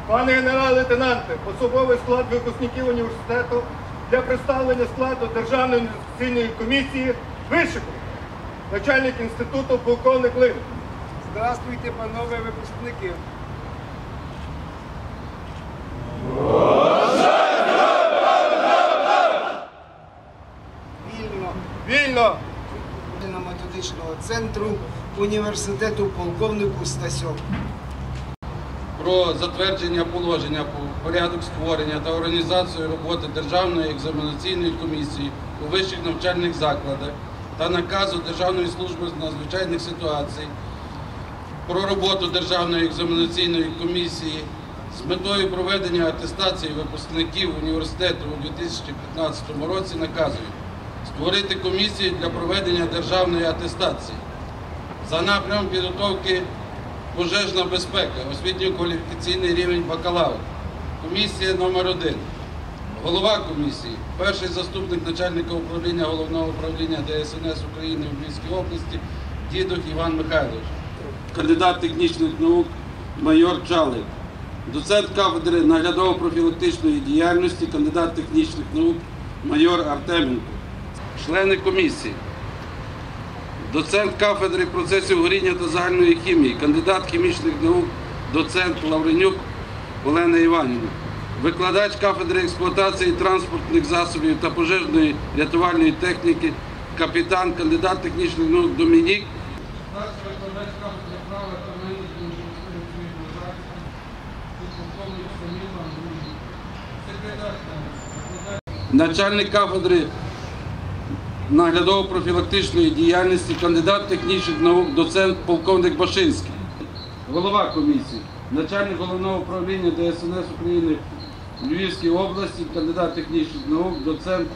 Пане генерал-лейтенанте, особовий склад випускників університету для представлення складу Державної інвестиційної комісії вишикує. Начальник інституту полковник Лин. Здравствуйте, панове випускники. Вільно! Методичного центру університету полковнику Стасьов. Про затвердження положення про порядок створення та організацію роботи Державної екзаменаційної комісії у вищих навчальних закладах та наказу Державної служби з надзвичайних ситуацій про роботу Державної екзаменаційної комісії з метою проведення атестації випускників університету у 2015 році наказує створити комісію для проведення державної атестації за напрямом підготовки пожежна безпека, освітньо-кваліфікаційний рівень бакалавр. Комісія номер 1. Голова комісії, перший заступник начальника управління Головного управління ДСНС України в Львівській області Дідух Іван Михайлович. Кандидат технічних наук майор Чалик. Доцент кафедри наглядово-профілактичної діяльності, кандидат технічних наук майор Артеменко. Члени комісії. Доцент кафедри процесів горіння та загальної хімії, кандидат хімічних наук, доцент Лавренюк Олена Іванівна. Викладач кафедри експлуатації транспортних засобів та пожежної рятувальної техніки, капітан, кандидат технічних наук Домінік. Старший викладач кафедри права та менеджменту цивільного захисту, підполковник Саміла Андрій. Секретар, начальник кафедри наглядово-профілактичної діяльності, кандидат технічних наук, доцент полковник Башинський. Голова комісії, начальник Головного управління ДСНС України в Львівській області, кандидат технічних наук, доцент.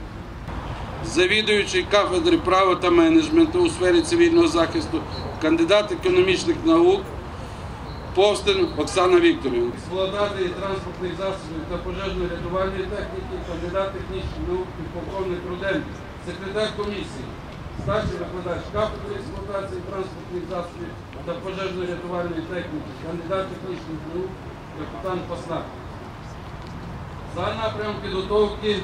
Завідуючий кафедри права та менеджменту у сфері цивільного захисту, кандидат економічних наук Повстин Оксана Вікторівна. Експлуатації транспортних засобів та пожежної рятувальної техніки, кандидат технічних наук полковник Руденко. Секретар комісії, старший викладач кафедри експлуатації транспортних засобів та пожежної рятувальної техніки, кандидат технічних наук, капітан Паснак. За напрямом підготовки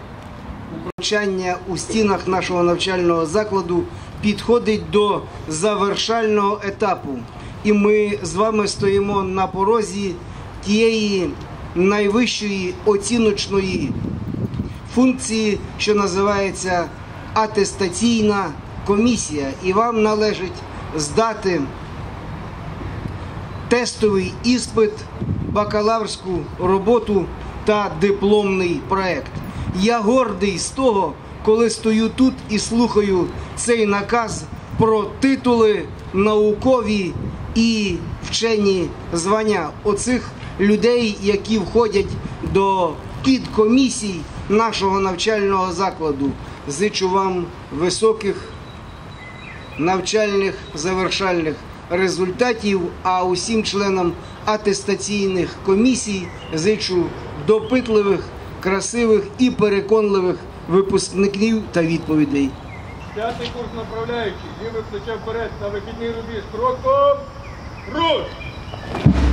Навчання у стінах нашого навчального закладу підходить до завершального етапу. І ми з вами стоїмо на порозі тієї найвищої оціночної функції, що називається атестаційна комісія. І вам належить здати тестовий іспит, бакалаврську роботу та дипломний проєкт. Я гордий з того, коли стою тут і слухаю цей наказ про титули, наукові і вчені звання оцих людей, які входять до підкомісій нашого навчального закладу. Зичу вам високих навчальних завершальних результатів, а усім членам атестаційних комісій зичу допитливих, красивих і переконливих випускників та відповідей. 5-й курс направляючий, ліве плече вперед, на вихідний рубіж, кроком, руш!